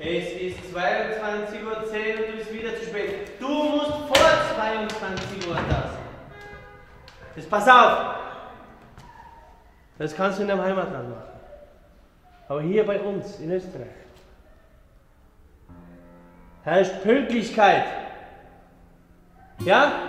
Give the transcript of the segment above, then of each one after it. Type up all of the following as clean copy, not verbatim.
Es ist 22:10 Uhr und du bist wieder zu spät. Du musst vor 22 Uhr da sein. Jetzt pass auf! Das kannst du in deinem Heimatland machen. Aber hier bei uns in Österreich herrscht Pünktlichkeit. Ja?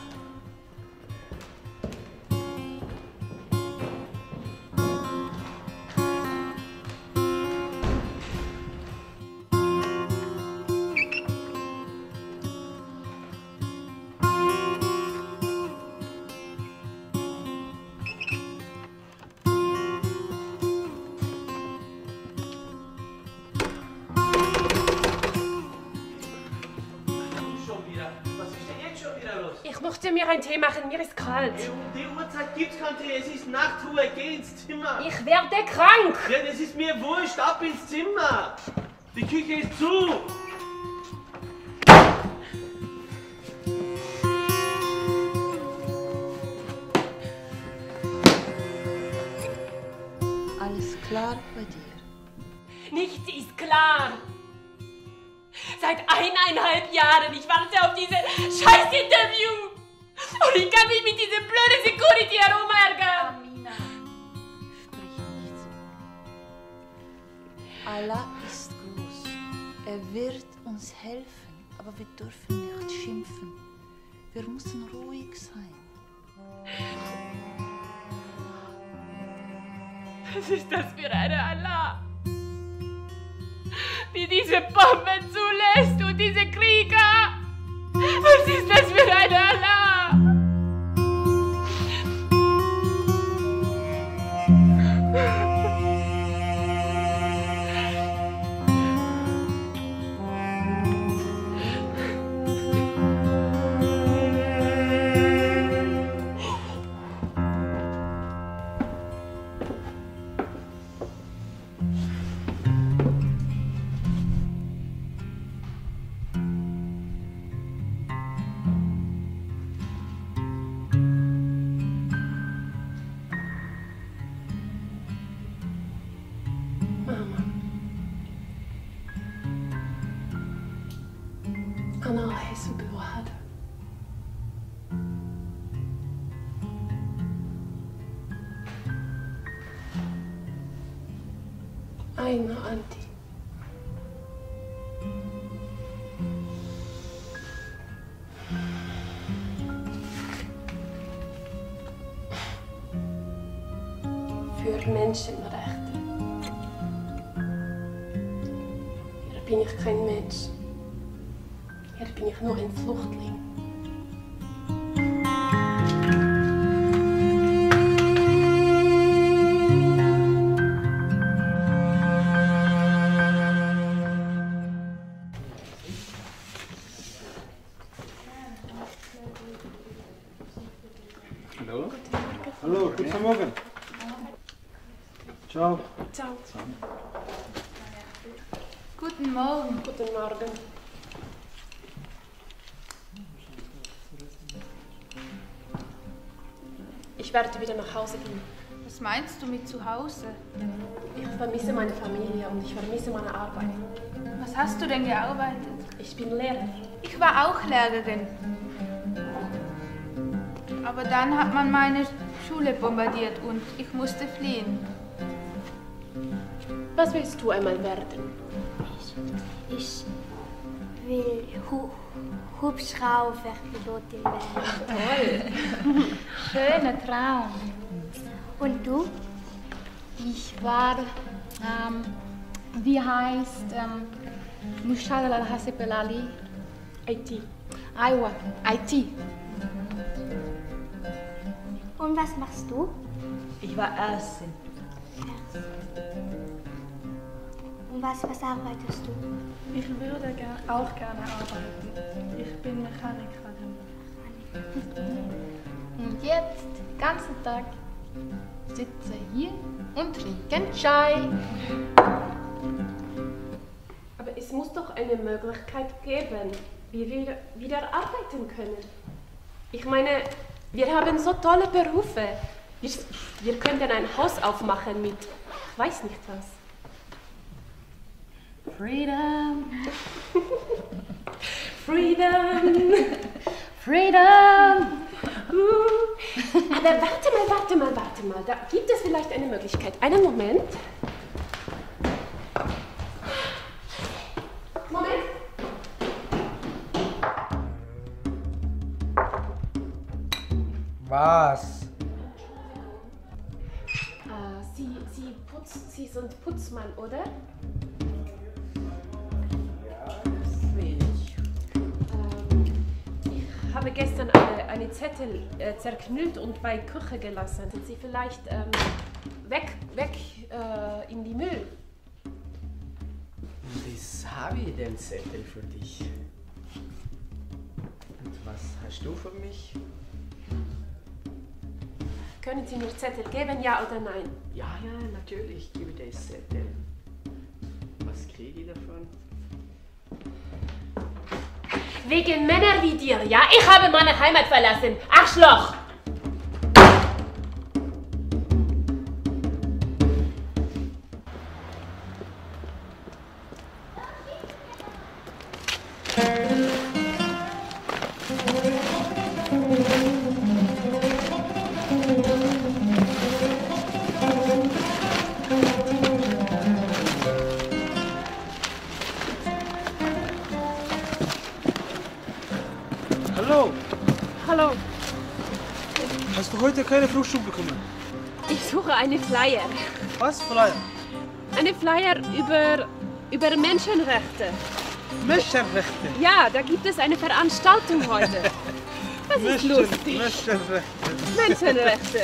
Ich möchte mir einen Tee machen, mir ist kalt. Um die Uhrzeit gibt's keinen Tee, es ist Nachtruhe, geh ins Zimmer. Ich werde krank. Ja, das ist mir wurscht, ab ins Zimmer. Die Küche ist zu. Alles klar bei dir? Nichts ist klar. Seit 1,5 Jahren, ich warte auf diese Scheiß-Interview. Und ich kann mich mit dieser blöden Security herumärgern. Amina, sprich nicht so. Allah ist groß. Er wird uns helfen, aber wir dürfen nicht schimpfen. Wir müssen ruhig sein. Was ist das für eine Allah? Die diese Bomben zulässt und diese Krieger. Was ist das für eine Allah? أنا أحس بالوحدة. أين أنت؟ Für Menschenrechte. Hier bin ich kein Mensch. Hier bin ich nur ein Fluchtling. Hallo? Hallo, guten Morgen. Ciao. Ciao. Guten Morgen. Guten Morgen. Ich werde wieder nach Hause gehen. Was meinst du mit zu Hause? Ich vermisse meine Familie und ich vermisse meine Arbeit. Was hast du denn gearbeitet? Ich bin Lehrer. Ich war auch Lehrerin. Aber dann hat man meine Schule bombardiert und ich musste fliehen. Was willst du einmal werden? Ich will Hubschrauberpilotin werden. Toll. Schöner Traum. Und du? Ich war, wie heißt, Mushara al-Hasebelali? IT. Iowa, IT. Und was machst du? Ich war Ärztin. Und was arbeitest du? Ich würde auch gerne arbeiten. Ich bin Mechanikerin. Und jetzt, den ganzen Tag, sitze hier und trinken Chai. Aber es muss doch eine Möglichkeit geben, wie wir wieder arbeiten können. Ich meine, wir haben so tolle Berufe. Wir könnten ein Haus aufmachen mit, ich weiß nicht was. Freedom. Freedom. Freedom. Aber warte mal. Da gibt es vielleicht eine Möglichkeit. Einen Moment. Moment. Was? Sie sind Putzmann, oder? Ja, das wenig. Ich habe gestern eine Zettel zerknüllt und bei Küche gelassen. Sind Sie vielleicht weg in die Müll? Was habe ich den Zettel für dich? Und was hast du für mich? Können Sie mir Zettel geben, ja oder nein? Ja, natürlich, ich gebe dir das Zettel. Was kriege ich davon? Wegen Männer wie dir, ja? Ich habe meine Heimat verlassen. Arschloch! Hallo. Hast du heute keine Frühstück bekommen? Ich suche eine Flyer. Was? Flyer? Eine Flyer über Menschenrechte. Menschenrechte? Ja, da gibt es eine Veranstaltung heute. Das ist lustig. Menschenrechte.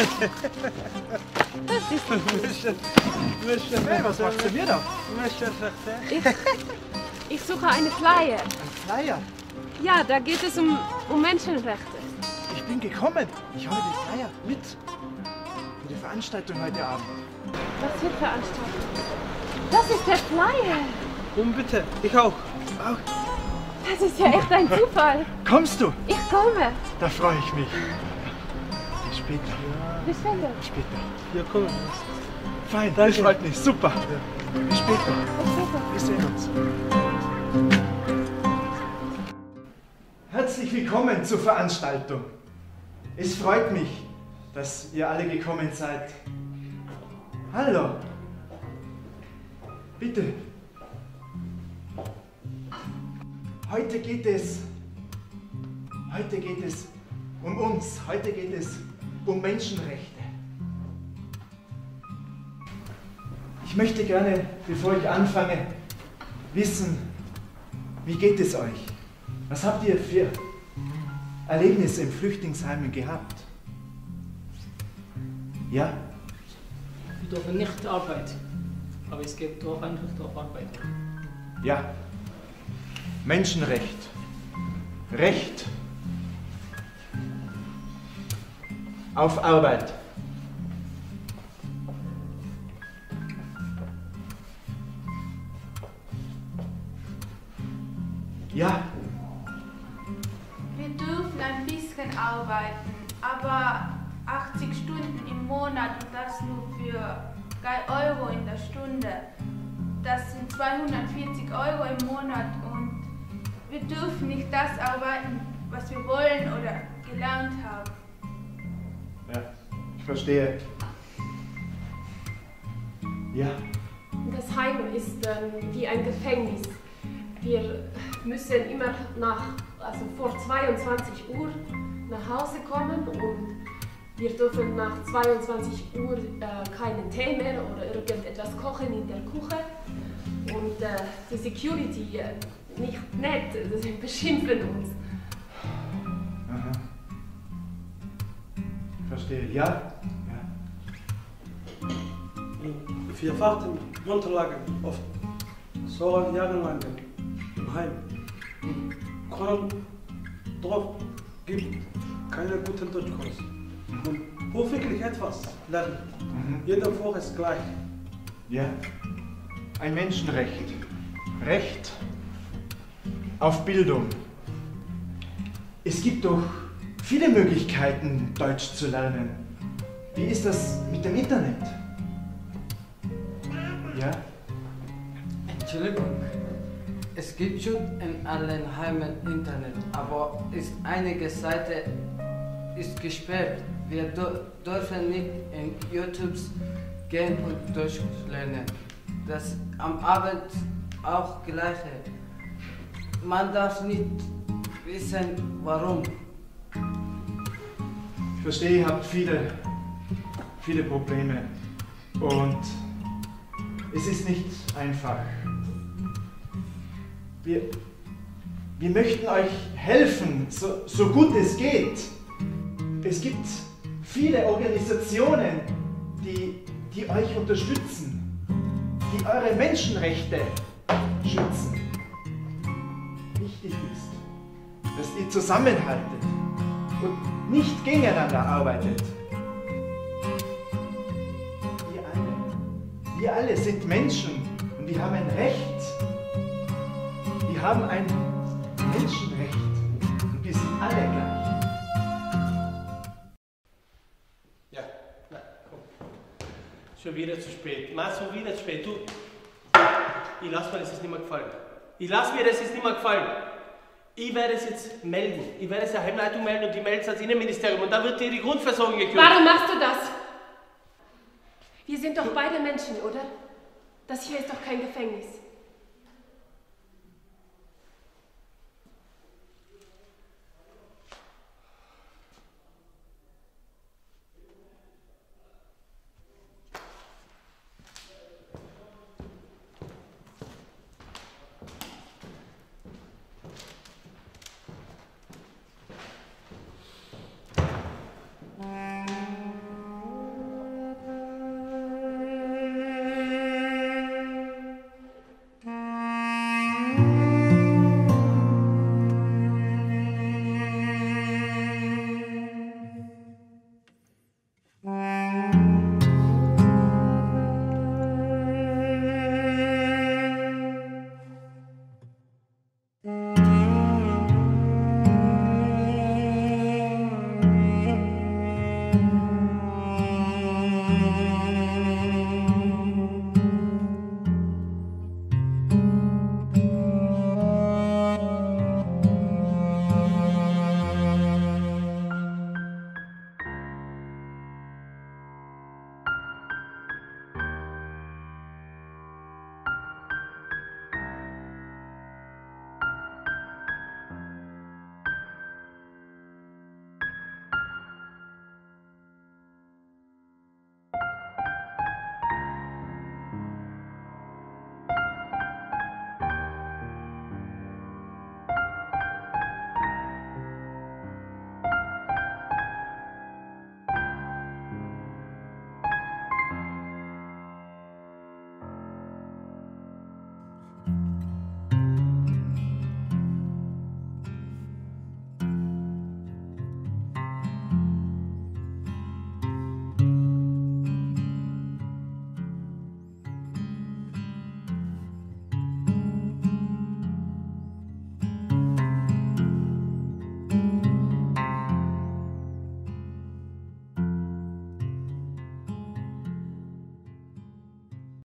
Das ist lustig. Hey, was machst du mir da? Menschenrechte? Ich suche eine Flyer. Ein Flyer? Ja, da geht es um Menschenrechte. Ich bin gekommen. Ich habe den Flyer mit. Für die Veranstaltung heute Abend. Was für Veranstaltung? Das ist der Flyer. Und bitte, ich auch. Das ist ja echt ein Zufall. Kommst du? Ich komme. Da freue ich mich. Bis später. Bis später. Bis später. Ja, komm. Fein, das freut mich. Super. Bis später. Bis später. Wir sehen uns. Herzlich willkommen zur Veranstaltung. Es freut mich, dass ihr alle gekommen seid. Hallo. Bitte. Heute geht es um uns. Heute geht es um Menschenrechte. Ich möchte gerne, bevor ich anfange, wissen, wie geht es euch? Was habt ihr für Erlebnisse in Flüchtlingsheimen gehabt? Ja? Wir dürfen nicht arbeiten, aber es gibt auch Anrecht auf Arbeit. Ja. Menschenrecht. Recht auf Arbeit. Ja. Wir dürfen ein bisschen arbeiten, aber 80 Stunden im Monat und das nur für 3 Euro in der Stunde. Das sind 240 Euro im Monat und wir dürfen nicht das arbeiten, was wir wollen oder gelernt haben. Ja, ich verstehe. Ja. Das Heim ist wie ein Gefängnis. Wir müssen immer vor 22 Uhr nach Hause kommen und wir dürfen nach 22 Uhr keinen Tee mehr oder irgendetwas kochen in der Küche. Und die Security nicht nett, sie beschimpfen uns. Aha. Verstehe, ja? Wir warten monatelang oft so jahrelang im Heim. Können drauf gibt keine guten Deutschkurs. Und wo wirklich etwas lernen. Jeder Woche ist gleich. Ja. Ein Menschenrecht. Recht auf Bildung. Es gibt doch viele Möglichkeiten, Deutsch zu lernen. Wie ist das mit dem Internet? Ja? Entschuldigung, es gibt schon in allen Heimen Internet, aber ist einige Seite ist gesperrt. Wir dürfen nicht in YouTube gehen und durchlernen. Das am Abend auch gleiche. Man darf nicht wissen, warum. Ich verstehe, ihr habt viele Probleme und es ist nicht einfach. Wir möchten euch helfen, so gut es geht. Es gibt viele Organisationen, die euch unterstützen, die eure Menschenrechte schützen. Wichtig ist, dass ihr zusammenhaltet und nicht gegeneinander arbeitet. Wir alle sind Menschen und wir haben ein Recht. Wir haben ein Menschenrecht und wir sind alle gleich. Ja, na, komm. Schon wieder zu spät. Machst du wieder zu spät. Du, ich lass mir das jetzt nicht mehr gefallen. Ich werde es jetzt melden. Ich werde es der Heimleitung melden und die melden es ans Innenministerium und dann wird dir die Grundversorgung gekürzt. Warum machst du das? Wir sind doch beide Menschen, oder? Das hier ist doch kein Gefängnis.